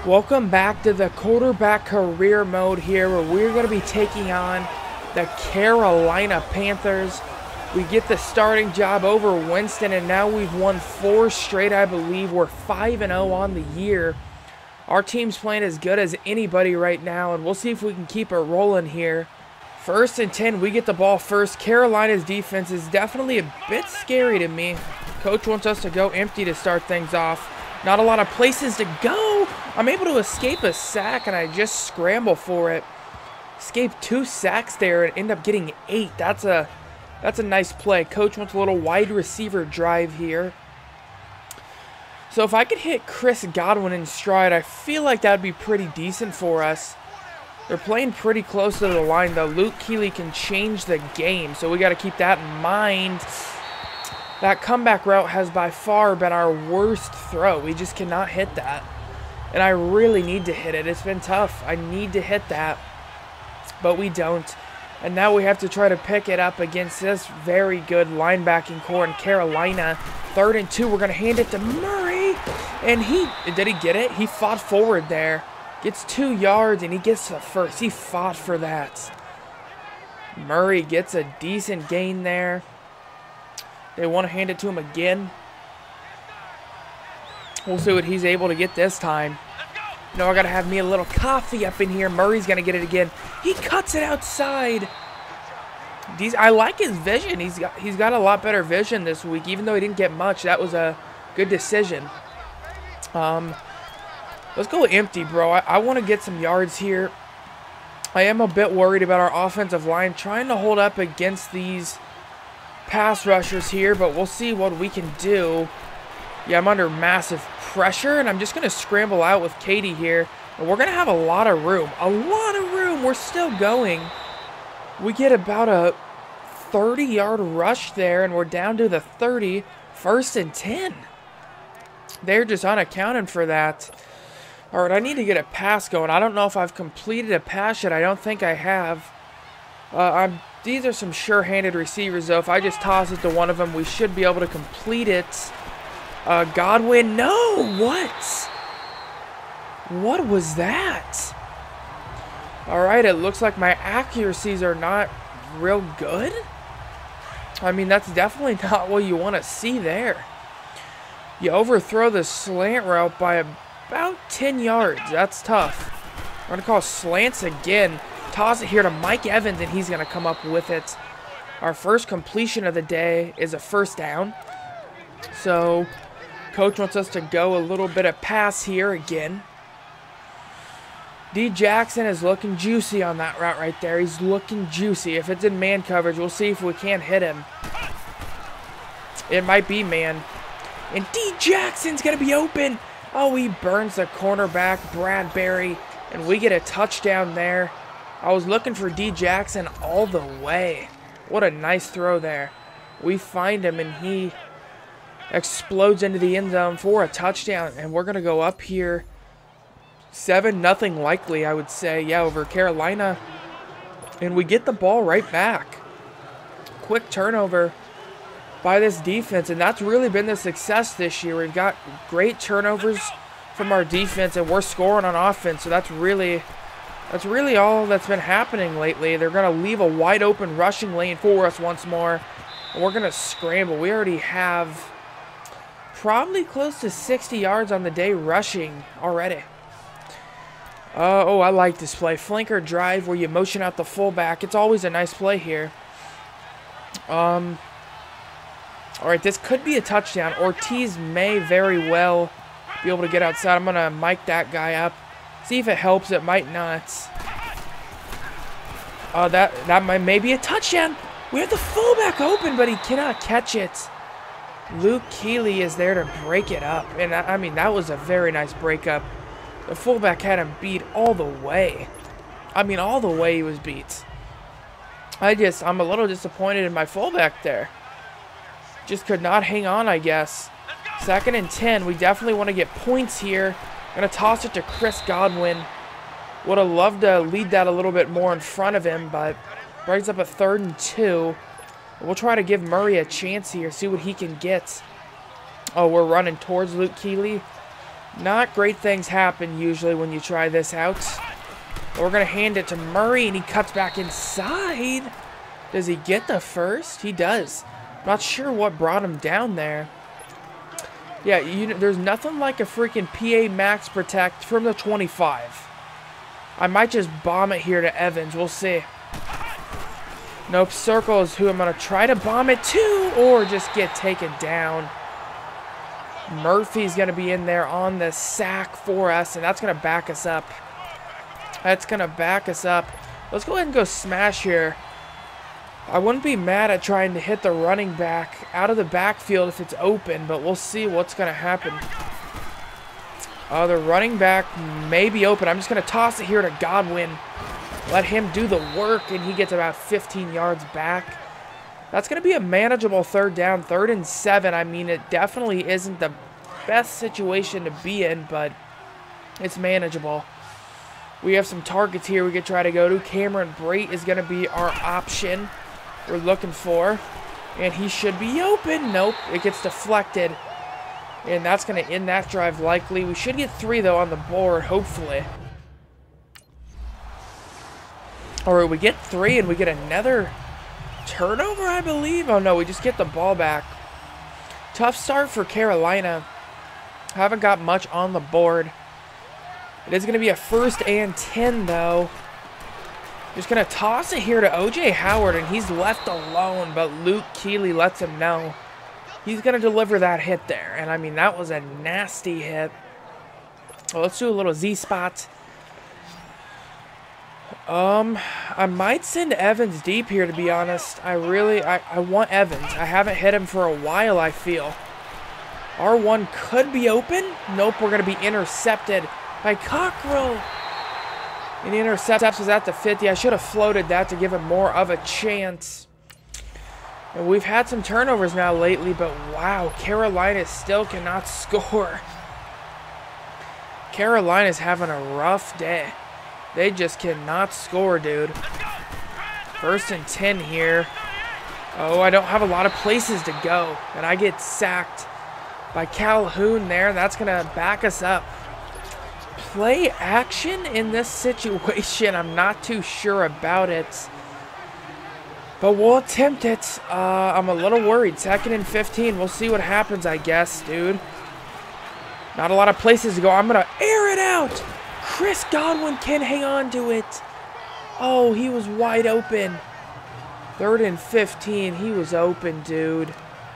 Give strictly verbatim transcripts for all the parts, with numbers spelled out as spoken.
Welcome back to the quarterback career mode here, where we're going to be taking on the Carolina Panthers. We get the starting job over Winston, and now we've won four straight, I believe. We're five and oh on the year. Our team's playing as good as anybody right now, and we'll see if we can keep it rolling here. First and ten, we get the ball first. Carolina's defense is definitely a bit scary to me. Coach wants us to go empty to start things off. Not a lot of places to go. I'm able to escape a sack, and I just scramble for it. Escape two sacks there and end up getting eight. That's a that's a nice play. Coach wants a little wide receiver drive here. So if I could hit Chris Godwin in stride, I feel like that would be pretty decent for us. They're playing pretty close to the line, though. Luke Kuechly can change the game, so we got to keep that in mind. That comeback route has by far been our worst throw. We just cannot hit that. And I really need to hit it. It's been tough. I need to hit that. But we don't. And now we have to try to pick it up against this very good linebacking core in Carolina. Third and two. We're going to hand it to Murray. And he, did he get it? He fought forward there. Gets two yards and he gets the first. He fought for that. Murray gets a decent gain there. They want to hand it to him again. We'll see what he's able to get this time. You know, I got to have me a little coffee up in here. Murray's going to get it again. He cuts it outside. These, I like his vision. He's got, he's got a lot better vision this week. Even though he didn't get much, that was a good decision. Um, let's go empty, bro. I, I want to get some yards here. I am a bit worried about our offensive line trying to hold up against these pass rushers here, but we'll see what we can do. Yeah, I'm under massive pressure, and I'm just going to scramble out with Katie here. And we're going to have a lot of room. A lot of room. We're still going. We get about a thirty-yard rush there, and we're down to the thirty. First and ten. They're just unaccounted for that. All right, I need to get a pass going. I don't know if I've completed a pass yet. I don't think I have. Uh, I'm These are some sure-handed receivers, though. If I just toss it to one of them, we should be able to complete it. Uh, Godwin, no! What? What was that? Alright, it looks like my accuracies are not real good. I mean, that's definitely not what you want to see there. You overthrow the slant route by about ten yards. That's tough. I'm going to call slants again. Toss it here to Mike Evans, and he's going to come up with it. Our first completion of the day is a first down. So, coach wants us to go a little bit of pass here again. D. Jackson is looking juicy on that route right there. He's looking juicy. If it's in man coverage, we'll see if we can't hit him. It might be man. And D. Jackson's going to be open. Oh, he burns the cornerback, Bradbury, and we get a touchdown there. I was looking for D. Jackson all the way. What a nice throw there. We find him, and he explodes into the end zone for a touchdown. And we're going to go up here seven nothing likely, I would say. Yeah, over Carolina. And we get the ball right back. Quick turnover by this defense, and that's really been the success this year. We've got great turnovers from our defense, and we're scoring on offense, so that's really... That's really all that's been happening lately. They're going to leave a wide open rushing lane for us once more. And we're going to scramble. We already have probably close to sixty yards on the day rushing already. Uh, oh, I like this play. Flanker drive where you motion out the fullback. It's always a nice play here. Um, all right, this could be a touchdown. Ortiz may very well be able to get outside. I'm going to mic that guy up. See if it helps. It might not. Uh, that that might maybe a touchdown. We have the fullback open, but he cannot catch it. Luke Kuechly is there to break it up, and I, I mean that was a very nice breakup. The fullback had him beat all the way. I mean all the way he was beat. I just I'm a little disappointed in my fullback there. Just could not hang on, I guess. Second and ten. We definitely want to get points here. Gonna toss it to Chris Godwin. Would have loved to lead that a little bit more in front of him, but brings up a third and two. We'll try to give Murray a chance here, see what he can get. Oh, we're running towards Luke Kuechly. Not great things happen usually when you try this out. We're going to hand it to Murray, and he cuts back inside. Does he get the first? He does. Not sure what brought him down there. Yeah, you know, there's nothing like a freaking P A Max Protect from the twenty-five. I might just bomb it here to Evans. We'll see. Nope, Circle is who I'm going to try to bomb it to, or just get taken down. Murphy's going to be in there on the sack for us, and that's going to back us up. That's going to back us up. Let's go ahead and go smash here. I wouldn't be mad at trying to hit the running back out of the backfield if it's open, but we'll see what's going to happen. Uh, the running back may be open. I'm just going to toss it here to Godwin. Let him do the work, and he gets about fifteen yards back. That's going to be a manageable third down. Third and seven. I mean, it definitely isn't the best situation to be in, but it's manageable. We have some targets here we could try to go to. Cameron Brate is going to be our option we're looking for. And he should be open. Nope, it gets deflected. And that's going to end that drive likely. We should get three, though, on the board, hopefully. Or we get three and we get another turnover, I believe. Oh, no, we just get the ball back. Tough start for Carolina. Haven't got much on the board. It is going to be a first and ten, though. Just going to toss it here to O J Howard, and he's left alone, but Luke Keeley lets him know he's going to deliver that hit there. And, I mean, that was a nasty hit. Well, let's do a little Z-spot. Um, I might send Evans deep here, to be honest. I really, I, I want Evans. I haven't hit him for a while, I feel. R one could be open. Nope, we're going to be intercepted by Cockrell. And the intercept was at the fifty. I should have floated that to give him more of a chance. And we've had some turnovers now lately, but wow, Carolina still cannot score. Carolina's having a rough day. They just cannot score, dude. First and ten here. Oh, I don't have a lot of places to go. And I get sacked by Calhoun there. That's going to back us up. Play action in this situation. I'm not too sure about it. But we'll attempt it. Uh, I'm a little worried. Second and fifteen. We'll see what happens, I guess, dude. Not a lot of places to go. I'm going to air it out. Chris Godwin can hang on to it. Oh, he was wide open. Third and fifteen. He was open, dude.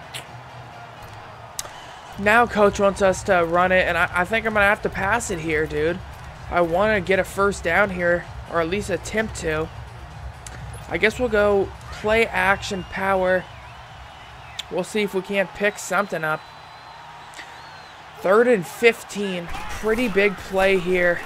Now coach wants us to run it, and I, I think I'm going to have to pass it here, dude. I want to get a first down here, or at least attempt to. I guess we'll go play action power. We'll see if we can't pick something up. Third and fifteen. Pretty big play here.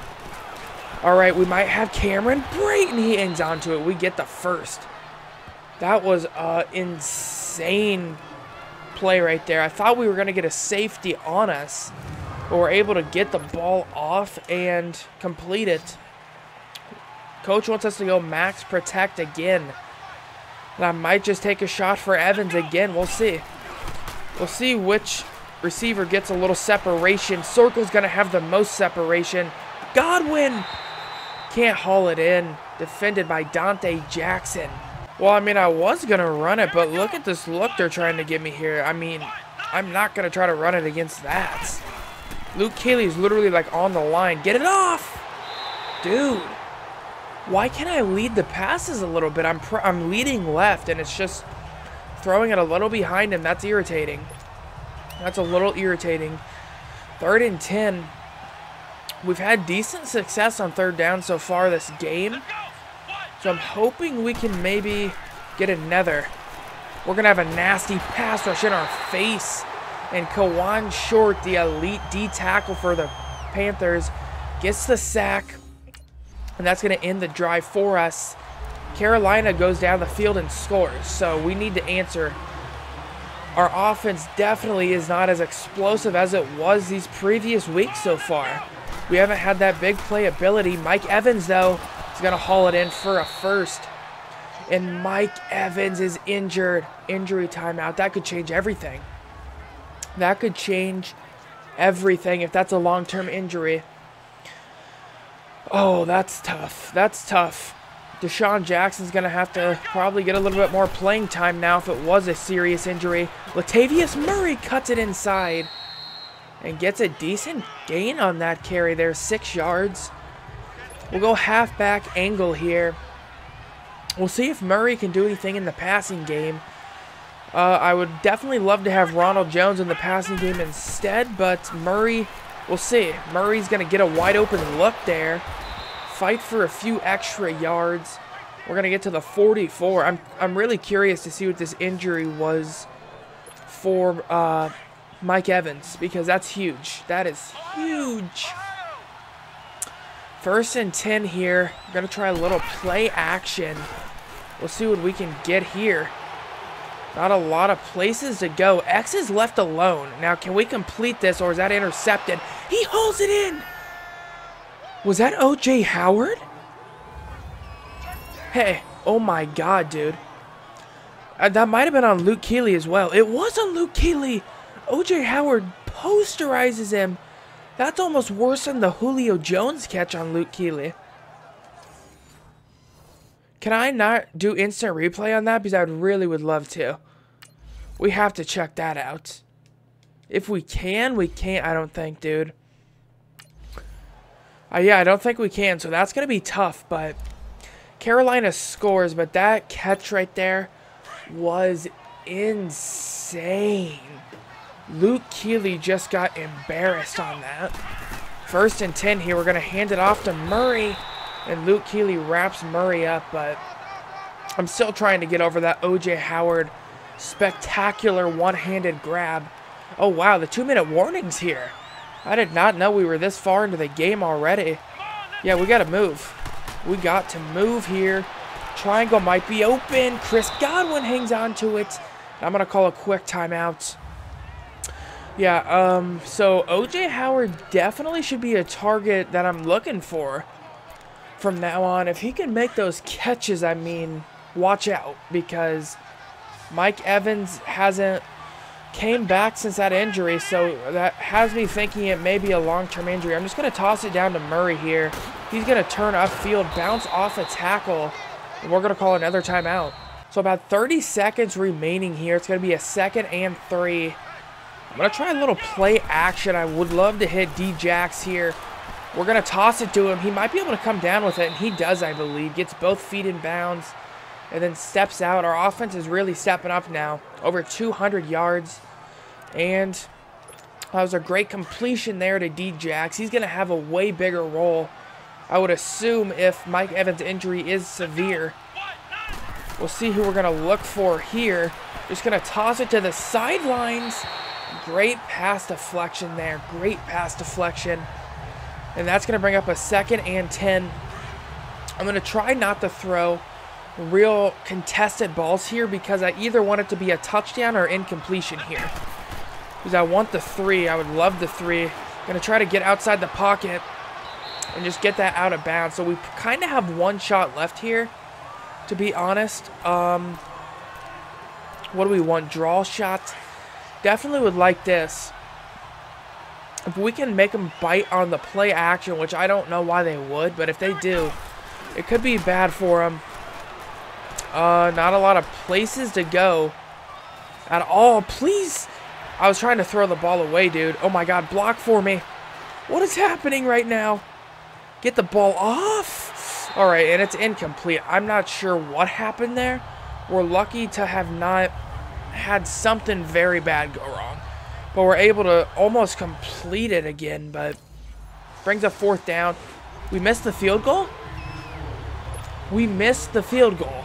All right, we might have Cameron Brate, and he ends onto it. We get the first. That was an insane play right there. I thought we were going to get a safety on us, but we're able to get the ball off and complete it. Coach wants us to go max protect again. And I might just take a shot for Evans again. We'll see. We'll see which receiver gets a little separation. Circle's going to have the most separation. Godwin can't haul it in. Defended by Dante Jackson. Well, I mean, I was going to run it, but look at this look they're trying to give me here. I mean, I'm not going to try to run it against that. Luke Keeley's literally like on the line. Get it off! Dude. Why can't I lead the passes a little bit? I'm, pr I'm leading left, and it's just throwing it a little behind him. That's irritating. That's a little irritating. Third and ten. We've had decent success on third down so far this game. So I'm hoping we can maybe get another. We're going to have a nasty pass rush in our face. And Kawan Short, the elite D tackle for the Panthers, gets the sack. And that's going to end the drive for us. Carolina goes down the field and scores. So we need to answer. Our offense definitely is not as explosive as it was these previous weeks so far. We haven't had that big playability. Mike Evans, though, is going to haul it in for a first. And Mike Evans is injured. Injury timeout. That could change everything. That could change everything if that's a long-term injury. Oh, that's tough. That's tough. Deshaun Jackson's going to have to probably get a little bit more playing time now if it was a serious injury. Latavius Murray cuts it inside and gets a decent gain on that carry there, six yards. We'll go halfback angle here. We'll see if Murray can do anything in the passing game. Uh, I would definitely love to have Ronald Jones in the passing game instead, but Murray, we'll see. Murray's going to get a wide open look there. Fight for a few extra yards. We're going to get to the forty-four. I'm, I'm really curious to see what this injury was for uh, Mike Evans, because that's huge. That is huge. First and ten here. We're going to try a little play action. We'll see what we can get here. Not a lot of places to go. X is left alone. Now, can we complete this, or is that intercepted? He hauls it in. Was that O J Howard? Hey, oh my God, dude. Uh, that might have been on Luke Kuechly as well. It was on Luke Kuechly. O J Howard posterizes him. That's almost worse than the Julio Jones catch on Luke Kuechly. Can I not do instant replay on that? Because I really would love to. We have to check that out. If we can, we can't, I don't think, dude. Uh, yeah, I don't think we can, so that's going to be tough, but Carolina scores, but that catch right there was insane. Luke Kuechly just got embarrassed on that. First and ten here, we're going to hand it off to Murray, and Luke Kuechly wraps Murray up, but I'm still trying to get over that O J Howard spectacular one-handed grab. Oh, wow, the two-minute warning's here. I did not know we were this far into the game already. Yeah, we got to move. We got to move here. Triangle might be open. Chris Godwin hangs on to it. I'm going to call a quick timeout. Yeah, um, so O J Howard definitely should be a target that I'm looking for from now on. If he can make those catches, I mean, watch out, because Mike Evans hasn't came back since that injury, so that has me thinking it may be a long-term injury. I'm just going to toss it down to Murray here. He's going to turn upfield, bounce off a tackle, and we're going to call another timeout. So about thirty seconds remaining here. It's going to be a second and three. I'm going to try a little play action. I would love to hit D-Jax here. We're going to toss it to him. He might be able to come down with it, and he does, I believe. Gets both feet in bounds and then steps out. Our offense is really stepping up now. Over two hundred yards. And that was a great completion there to D-Jax. He's going to have a way bigger role, I would assume, if Mike Evans' injury is severe. We'll see who we're going to look for here. Just going to toss it to the sidelines. Great pass deflection there. Great pass deflection. And that's going to bring up a second and ten. I'm going to try not to throw real contested balls here, because I either want it to be a touchdown or incompletion here. Because I want the three. I would love the three. Going to try to get outside the pocket and just get that out of bounds. So we kind of have one shot left here, to be honest. Um, what do we want? Draw shots? Definitely would like this. If we can make them bite on the play action, which I don't know why they would, but if they do, it could be bad for them. Uh, not a lot of places to go at all. Please. I was trying to throw the ball away, dude. Oh my God, block for me. What is happening right now? Get the ball off. All right, and it's incomplete. I'm not sure what happened there. We're lucky to have not had something very bad go wrong, but we're able to almost complete it again, but brings a fourth down. We missed the field goal? We missed the field goal.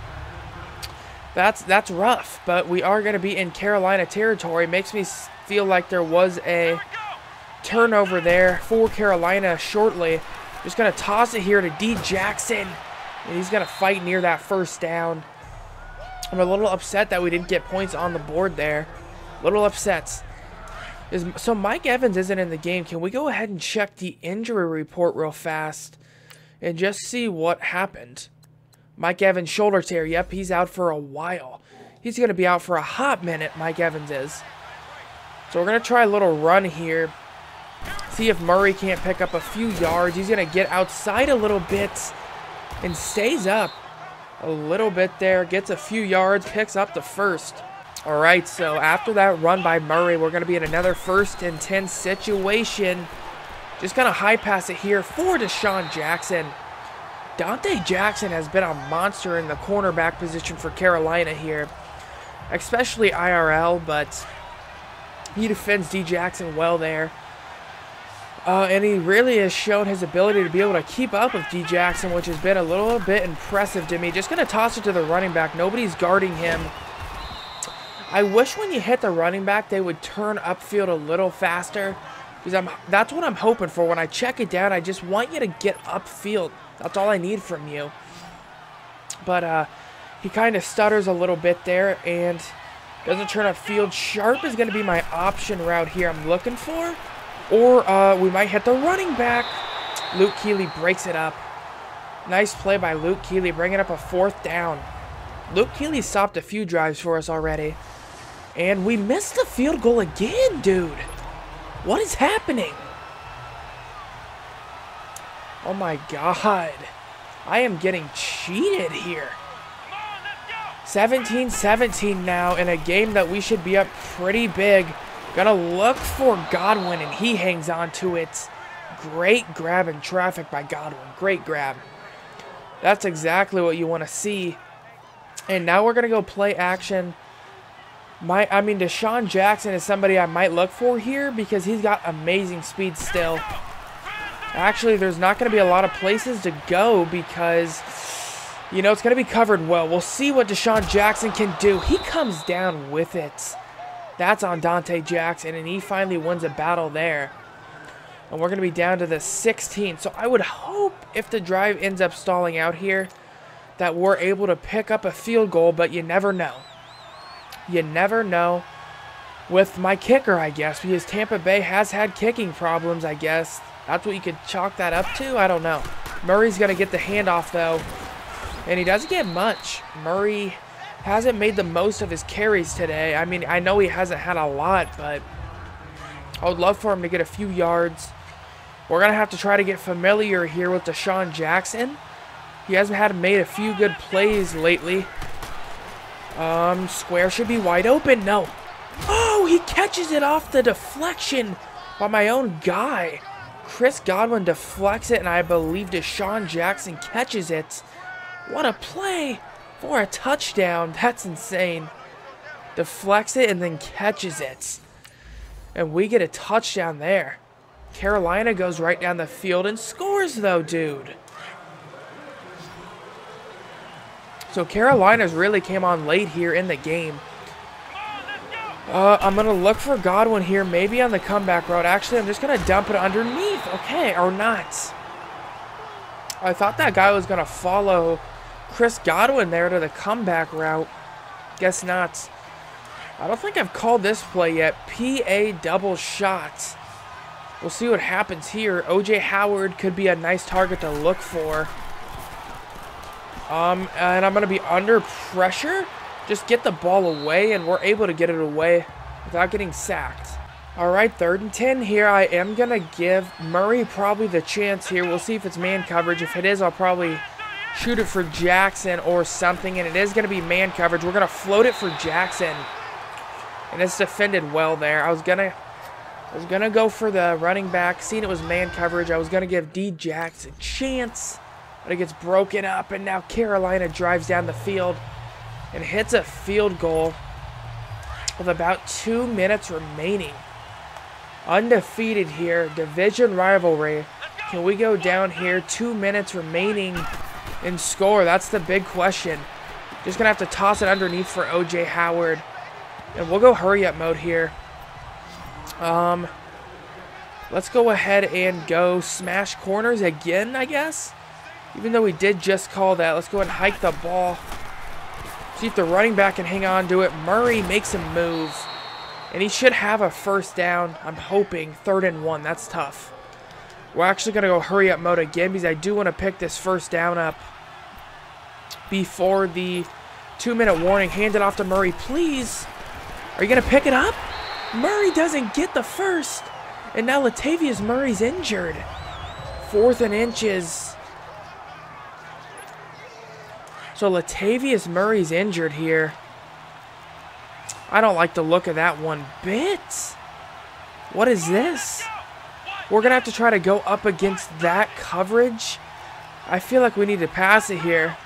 That's that's rough, but we are going to be in Carolina territory. Makes me feel like there was a turnover there for Carolina shortly. Just going to toss it here to D. Jackson. And he's going to fight near that first down. I'm a little upset that we didn't get points on the board there. Little upset. Is, so Mike Evans isn't in the game. Can we go ahead and check the injury report real fast and just see what happened? Mike Evans, shoulder tear. Yep, he's out for a while. He's going to be out for a hot minute, Mike Evans is. So we're going to try a little run here. See if Murray can't pick up a few yards. He's going to get outside a little bit and stays up a little bit there. Gets a few yards, picks up the first. All right, so after that run by Murray, we're going to be in another first and ten situation. Just going to high pass it here for DeSean Jackson. Dante Jackson has been a monster in the cornerback position for Carolina here, especially I R L, but he defends D Jackson well there. Uh, and he really has shown his ability to be able to keep up with D Jackson, which has been a little bit impressive to me. Just going to toss it to the running back. Nobody's guarding him. I wish when you hit the running back, they would turn upfield a little faster. Because I'm, that's what I'm hoping for. When I check it down, I just want you to get upfield. That's all I need from you. But uh, he kind of stutters a little bit there and doesn't turn upfield. Sharp is going to be my option route here I'm looking for. Or uh, we might hit the running back. Luke Keeley breaks it up. Nice play by Luke Keeley, bringing up a fourth down. Luke Keeley stopped a few drives for us already. And we missed the field goal again, dude. What is happening? Oh my God. I am getting cheated here. seventeen seventeen now in a game that we should be up pretty big. Gonna look for Godwin, and he hangs on to it. Great grab in traffic by Godwin. Great grab. That's exactly what you want to see. And now we're gonna go play action. My, I mean, DeSean Jackson is somebody I might look for here because he's got amazing speed still. Actually, there's not going to be a lot of places to go because, you know, it's going to be covered well. We'll see what DeSean Jackson can do. He comes down with it. That's on Dante Jackson, and he finally wins a battle there. And we're going to be down to the sixteen. So I would hope if the drive ends up stalling out here that we're able to pick up a field goal, but you never know. You never know with my kicker, I guess, because Tampa Bay has had kicking problems, I guess. That's what you could chalk that up to? I don't know. Murray's going to get the handoff, though. And he doesn't get much. Murray hasn't made the most of his carries today. I mean, I know he hasn't had a lot, but I would love for him to get a few yards. We're going to have to try to get familiar here with DeSean Jackson. He hasn't had made a few good plays lately. Um, square should be wide open. No. Oh, he catches it off the deflection by my own guy. Chris Godwin deflects it, and I believe DeSean Jackson catches it. What a play for a touchdown. That's insane. Deflects it and then catches it. And we get a touchdown there. Carolina goes right down the field and scores, though, dude. So Carolina's really came on late here in the game. Uh, I'm going to look for Godwin here, maybe on the comeback route. Actually, I'm just going to dump it underneath. Okay, or not. I thought that guy was going to follow Chris Godwin there to the comeback route. Guess not. I don't think I've called this play yet. P A double shot. We'll see what happens here. O J Howard could be a nice target to look for. Um, and I'm going to be under pressure. Just get the ball away, and we're able to get it away without getting sacked. All right, third and ten here. I am going to give Murray probably the chance here. We'll see if it's man coverage. If it is, I'll probably shoot it for Jackson or something, and it is going to be man coverage. We're going to float it for Jackson, and it's defended well there. I was going to I was going to go for the running back. Seeing it was man coverage, I was going to give D Jackson a chance, but it gets broken up, and now Carolina drives down the field and hits a field goal with about two minutes remaining. Undefeated here, division rivalry. Can we go down here? Two minutes remaining and score? That's the big question. Just gonna have to toss it underneath for O J Howard, and we'll go hurry up mode here. Um, let's go ahead and go smash corners again, I guess. Even though we did just call that, let's go ahead and hike the ball. See if the running back can hang on to it. Murray makes him move, and he should have a first down. I'm hoping. Third and one. That's tough. We're actually going to go hurry up mode again because I do want to pick this first down up before the two-minute warning. Hand it off to Murray, please. Are you going to pick it up? Murray doesn't get the first, And now Latavius Murray's injured. Fourth and inches. So Latavius Murray's injured here. I don't like the look of that one bit. What is this? We're going to have to try to go up against that coverage. I feel like we need to pass it here.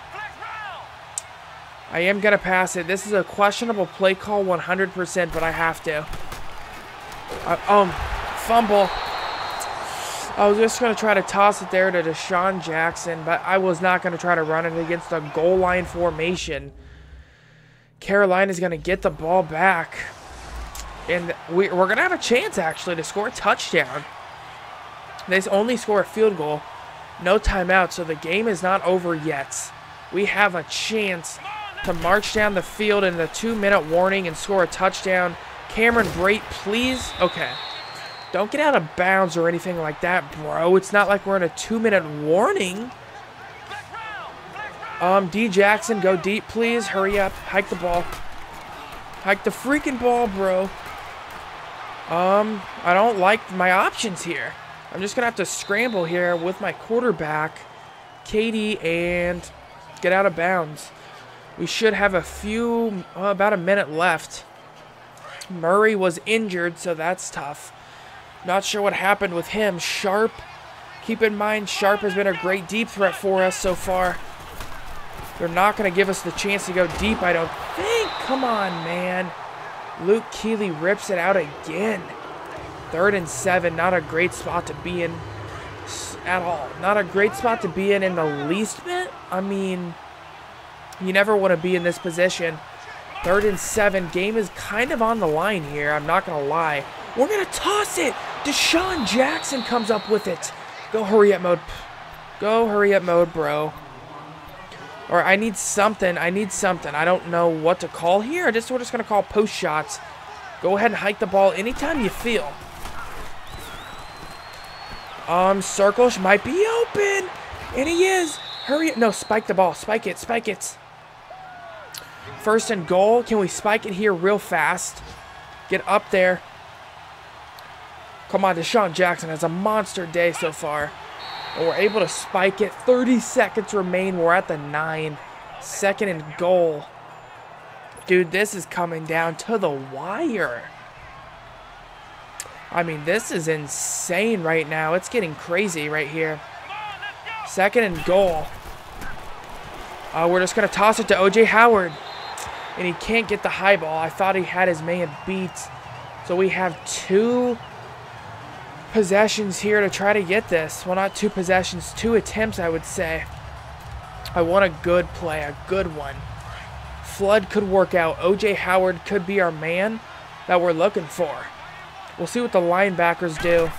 I am going to pass it. This is a questionable play call one hundred percent, but I have to. Uh, um, fumble. I was just going to try to toss it there to Deshaun Jackson, but I was not going to try to run it against a goal line formation. Carolina's going to get the ball back. And we, we're going to have a chance, actually, to score a touchdown. They only score a field goal. No timeout, so the game is not over yet. We have a chance to march down the field in the two-minute warning and score a touchdown. Cameron Brate, please. Okay. Don't get out of bounds or anything like that, bro. It's not like we're in a two-minute warning. Um, D. Jackson, go deep, please. Hurry up. Hike the ball. Hike the freaking ball, bro. Um, I don't like my options here. I'm just going to have to scramble here with my quarterback, Katie, and get out of bounds. We should have a few, uh, about a minute left. Murray was injured, so that's tough. Not sure what happened with him. Sharp, keep in mind, Sharp has been a great deep threat for us so far. They're not going to give us the chance to go deep, I don't think. Come on, man. Luke Keeley rips it out again. Third and seven, not a great spot to be in at all. Not a great spot to be in in the least bit. I mean, you never want to be in this position. Third and seven, game is kind of on the line here, I'm not going to lie. We're going to toss it. Deshaun Jackson comes up with it. Go hurry up mode. Go hurry up mode, bro. Or I need something. I need something. I don't know what to call here. I just, we're just going to call post shots. Go ahead and hike the ball anytime you feel. Um, Circle might be open. And he is. Hurry up. No, spike the ball. Spike it. Spike it. First and goal. Can we spike it here real fast? Get up there. Come on, Deshaun Jackson has a monster day so far. And we're able to spike it. thirty seconds remain. We're at the nine. Second and goal. Dude, this is coming down to the wire. I mean, this is insane right now. It's getting crazy right here. Second and goal. Uh, we're just going to toss it to O J Howard. And he can't get the high ball. I thought he had his man beat. So we have two possessions here to try to get this. Well, not two possessions, two attempts, I would say. I want a good play, a good one. Flood could work out. O J Howard could be our man that we're looking for. We'll see what the linebackers do.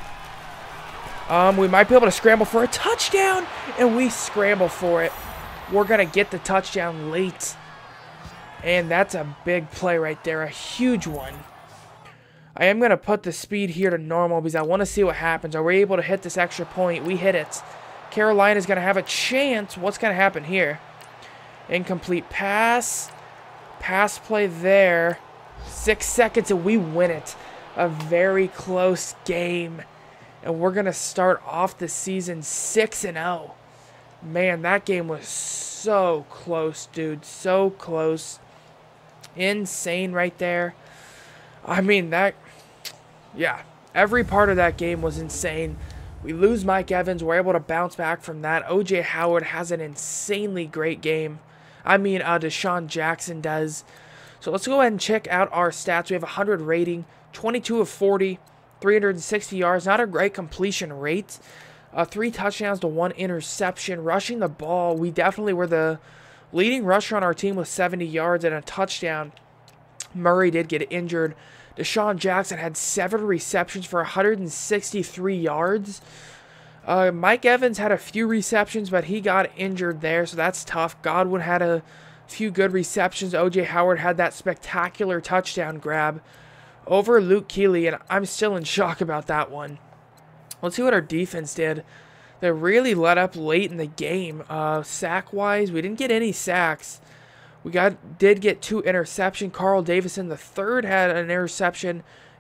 Um, we might be able to scramble for a touchdown, and we scramble for it. We're going to get the touchdown late. And that's a big play right there, a huge one. I am going to put the speed here to normal because I want to see what happens. Are we able to hit this extra point? We hit it. Carolina's going to have a chance. What's going to happen here? Incomplete pass. Pass play there. Six seconds and we win it. A very close game. And we're going to start off the season six and oh. Man, that game was so close, dude. So close. Insane right there. I mean, that... Yeah, every part of that game was insane. We lose Mike Evans. We're able to bounce back from that. O J Howard has an insanely great game. I mean, uh, Deshaun Jackson does. So let's go ahead and check out our stats. We have a one hundred rating, twenty-two of forty, three hundred sixty yards. Not a great completion rate. Uh, three touchdowns to one interception. Rushing the ball, we definitely were the leading rusher on our team with seventy yards and a touchdown. Murray did get injured. Deshaun Jackson had seven receptions for one hundred sixty-three yards. Uh, Mike Evans had a few receptions, but he got injured there, so that's tough. Godwin had a few good receptions. O J Howard had that spectacular touchdown grab over Luke Keeley, and I'm still in shock about that one. Let's see what our defense did. They really let up late in the game. Uh, sack-wise, we didn't get any sacks. We got did get two interceptions. Carl Davison the third had an interception,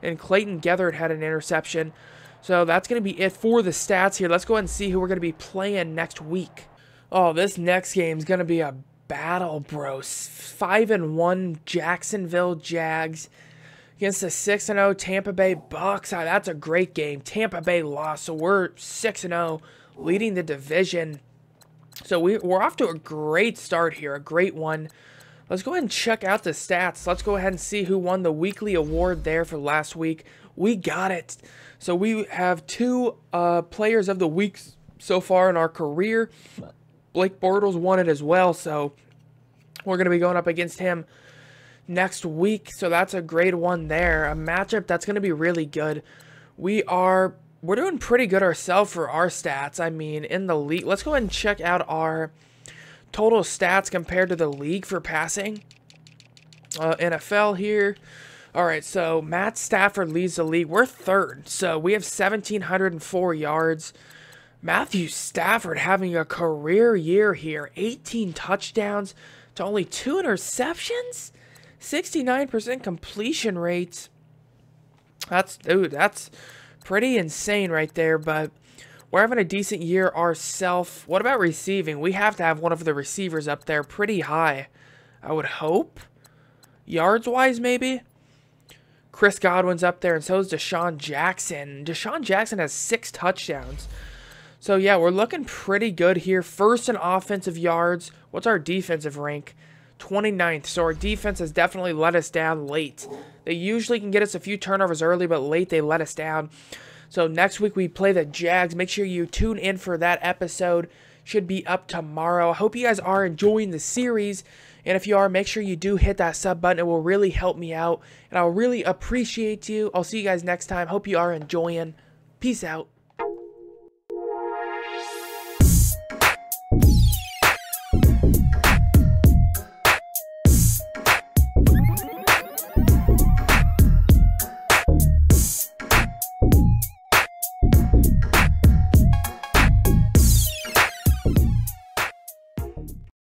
and Clayton Gethard had an interception. So that's going to be it for the stats here. Let's go ahead and see who we're going to be playing next week. Oh, this next game is going to be a battle, bros. five and one Jacksonville Jags against the six and oh Tampa Bay Bucks. Ah, that's a great game. Tampa Bay lost, so we're six and oh, leading the division. So we, we're off to a great start here, a great one. Let's go ahead and check out the stats. Let's go ahead and see who won the weekly award there for last week. We got it. So we have two uh, players of the week so far in our career. Blake Bortles won it as well, so we're going to be going up against him next week. So that's a great one there. A matchup that's going to be really good. We are, we're doing pretty good ourselves for our stats. I mean, in the league. Let's go ahead and check out our total stats compared to the league for passing. Uh, N F L here. All right, so Matt Stafford leads the league. We're third, so we have one thousand seven hundred four yards. Matthew Stafford having a career year here. eighteen touchdowns to only two interceptions. sixty-nine percent completion rates. That's, dude, that's pretty insane right there, but we're having a decent year ourselves. What about receiving? We have to have one of the receivers up there pretty high, I would hope. Yards-wise, maybe? Chris Godwin's up there, and so is Deshaun Jackson. Deshaun Jackson has six touchdowns. So, yeah, we're looking pretty good here. First in offensive yards. What's our defensive rank? twenty-ninth. So, our defense has definitely let us down late. They usually can get us a few turnovers early, but late they let us down. So, next week we play the Jags. Make sure you tune in for that episode. Should be up tomorrow. I hope you guys are enjoying the series. And if you are, make sure you do hit that sub button. It will really help me out. And I'll really appreciate you. I'll see you guys next time. Hope you are enjoying. Peace out.